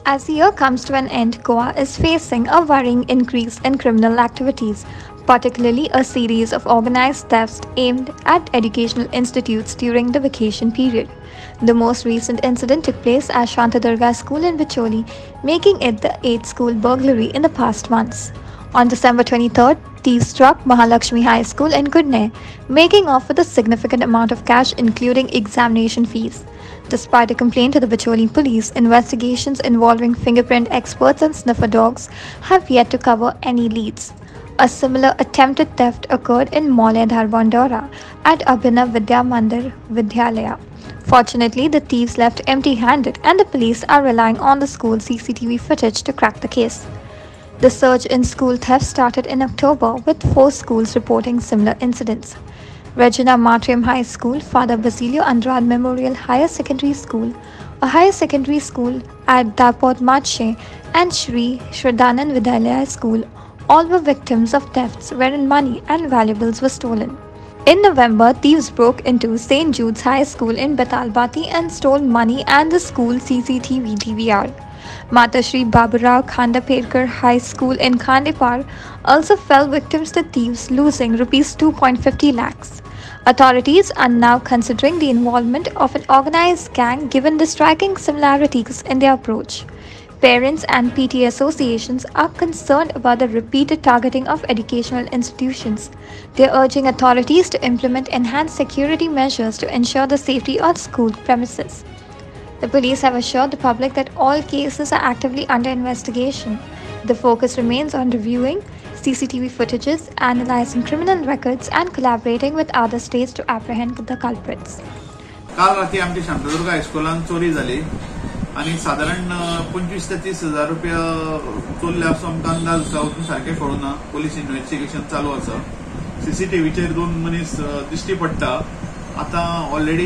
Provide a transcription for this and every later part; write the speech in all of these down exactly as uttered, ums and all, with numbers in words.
As the year comes to an end, Goa is facing a worrying increase in criminal activities, particularly a series of organized thefts aimed at educational institutes during the vacation period. The most recent incident took place at Shantadurga School in Bicholi, making it the eighth school burglary in the past months. On December twenty-third, thieves struck Mahalakshmi High School in Kudne, making off with a significant amount of cash, including examination fees. Despite a complaint to the Bicholi police, investigations involving fingerprint experts and sniffer dogs have yet to cover any leads. A similar attempted theft occurred in Moledhar Bandora at Abhinav Vidya Mandir Vidyalaya. Fortunately, the thieves left empty-handed, and the police are relying on the school's C C T V footage to crack the case. The surge in school theft started in October, with four schools reporting similar incidents. Regina Matrium High School, Father Basilio Andrade Memorial Higher Secondary School, a higher secondary school at Dapod Matshe, and Shri Shraddhanan Vidyalaya School all were victims of thefts wherein money and valuables were stolen. In November, thieves broke into Saint Jude's High School in Betalbati and stole money and the school C C T V D V R. Matashri Baburao Khandaperkar High School in Khandepar also fell victims to thieves, losing rupees two point five zero lakhs. Authorities are now considering the involvement of an organized gang given the striking similarities in their approach. Parents and P T A associations are concerned about the repeated targeting of educational institutions. They are urging authorities to implement enhanced security measures to ensure the safety of school premises. The police have assured the public that all cases are actively under investigation. The focus remains on reviewing C C T V footages, analyzing criminal records, and collaborating with other states to apprehend the culprits. काल रात्री आमच्या शांतदुर्ग हायस्कुलान चोरी जाली आणि साधारण पंचवीस ते तीस हजार रुपया चोरले असो आमकां अंदाज आसा अजून सारखे कळुना. पोलीस इन्व्हेस्टिगेशन चालू आसा. सीसीटीव्हीचेर दोन मनीस दिश्टी पडटा. आता ऑलरेडी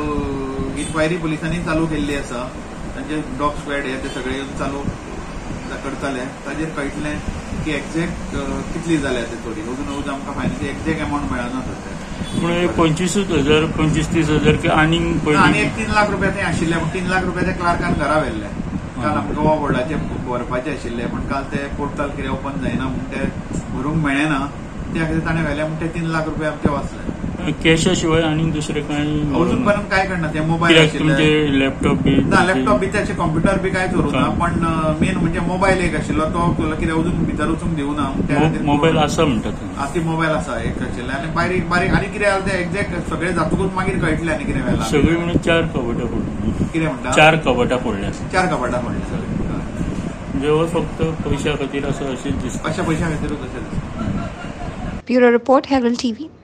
इन्क्वायरी पोलिसांनी चालू केल्ली आसा. तांचे डॉग स्क्वॉड हे ते सगळे येवन चालू करतले. ताजेर कळटलें की एक्झॅक्ट कितली जाल्या ते चोरी. अजून अजून आमकां फायनली एक्झॅक्ट अमावंट मेळना सध्या. म्हणजे पंचवीस हजार पंचवीस तीस हजार की आनी आनी एक तीन लाख रुपया ते आशिल्ले पूण तीन लाख रुपया ते क्लार्कान घरा व्हेल्ले. काल आमकां गोवा बोर्डाचे भरपाचे आशिल्ले पूण काल ते पोर्टल कितें ओपन जायना म्हूण ते भरूंक मेळना. त्या खातीर ताणें व्हेले म्हूण ते तीन लाख रुपया आमचे वाचले. कॅशा शिवाय आनी दुसरे काय अजून पर्यंत काय करना. ते मोबायल आशिल्ले, लॅपटॉप बी ना लॅपटॉप बी त्याचे कॉम्प्युटर बी काय चोरूं ना. पण मेन म्हणजे मोबायल एक आशिल्लो तो कितें अजून भितर वचूंक दिवना. मोबायल आसा म्हणटात. आती मोबायल आसा एक आशिल्ले आनी बारीक बारीक आनी कितें जालें ते एक्झॅक्ट सगळे जातकूच मागीर कळटलें आनी कितें व्हेलां. सगळी म्हणजे चार कबटां फोडली. कितें म्हणटा चार कबटां फोडल्या. चार कपाटां फोडल्या. जेव्हा फक्त पैशा खातीर असं अशेंच दिसता. अशा पैशा खातीरूच अशें दिसता. Bureau Report, Herald T V.